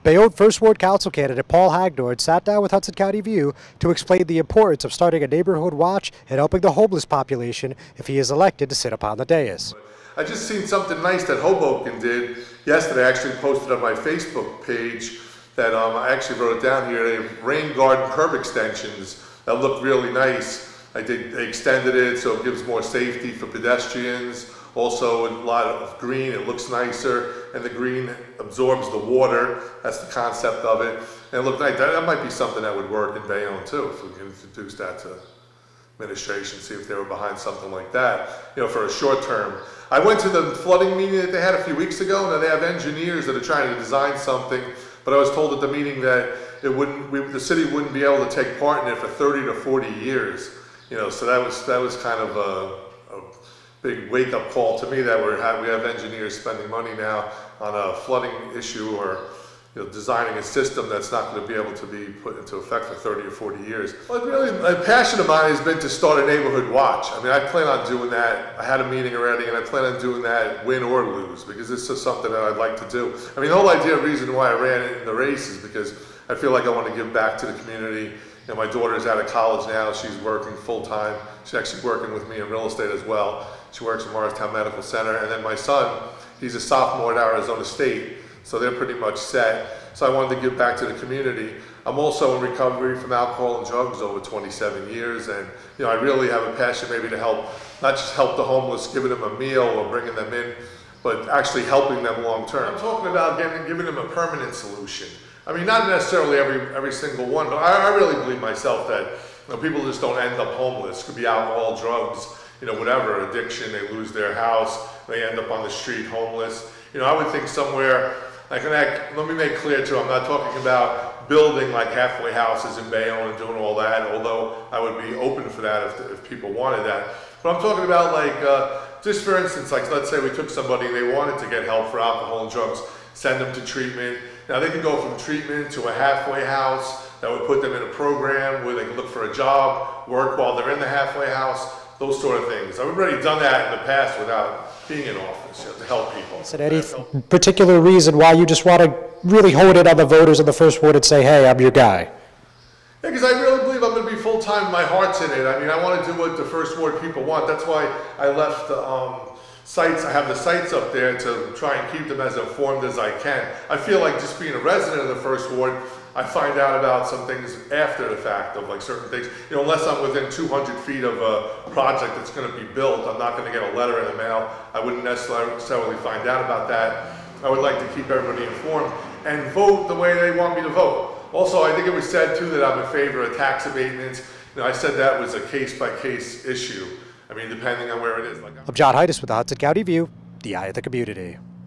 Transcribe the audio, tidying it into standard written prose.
Bayonne First Ward Council candidate Paul Hagedorn sat down with Hudson County View to explain the importance of starting a neighborhood watch and helping the homeless population if he is elected to sit upon the dais. I just seen something nice that Hoboken did yesterday. I actually posted on my Facebook page that I actually wrote it down here. They have rain garden curb extensions that look really nice. They extended it so it gives more safety for pedestrians. Also a lot of green, it looks nicer, and the green absorbs the water. That's the concept of it. And it looked like that might be something that would work in Bayonne too, if we can introduce that to administration, see if they were behind something like that, you know, for a short term. I went to the flooding meeting that they had a few weeks ago, and they have engineers that are trying to design something, but I was told at the meeting that the city wouldn't be able to take part in it for 30 to 40 years. You know, so that was kind of a big wake-up call to me that we have engineers spending money now on a flooding issue, or designing a system that's not going to be able to be put into effect for 30 or 40 years. Well, really, a passion of mine has been to start a neighborhood watch. I mean, I plan on doing that. I had a meeting already, and I plan on doing that, win or lose, because this is something that I'd like to do. I mean, the whole reason why I ran in the race is because I feel like I want to give back to the community. You know, my daughter's out of college now. She's working full-time. She's actually working with me in real estate as well. She works at Morristown Medical Center. And then my son, he's a sophomore at Arizona State, so they're pretty much set. So I wanted to give back to the community. I'm also in recovery from alcohol and drugs over 27 years, and I really have a passion maybe to help, not just help the homeless, giving them a meal or bringing them in, but actually helping them long term. I'm talking about giving them a permanent solution. I mean, not necessarily every single one, but I really believe myself that people just don't end up homeless. It could be alcohol, drugs, whatever, addiction, they lose their house, they end up on the street homeless. I would think somewhere, let me make clear too, I'm not talking about building like halfway houses in Bayonne and doing all that, although I would be open for that if people wanted that. But I'm talking about just for instance, let's say we took somebody and they wanted to get help for alcohol and drugs, send them to treatment. Now they can go from treatment to a halfway house that would put them in a program where they can look for a job, work while they're in the halfway house, those sort of things. I've already done that in the past without being in office, to help people. Is there any particular reason why you just want to really hone in on the voters in the First Ward and say, hey, I'm your guy? Yeah, because I really believe I'm going to be full-time, my heart's in it. I mean, I want to do what the First Ward people want. That's why I left sites, I have the sites up there to try and keep them as informed as I can. I feel like just being a resident of the First Ward, I find out about some things after the fact of certain things. Unless I'm within 200 feet of a project that's going to be built, I'm not going to get a letter in the mail. I wouldn't necessarily find out about that. I would like to keep everybody informed and vote the way they want me to vote. Also, I think it was said too that I'm in favor of tax abatements. I said that was a case-by-case issue. I mean, depending on where it is. I'm John Heides with the Hudson County View, the eye of the community.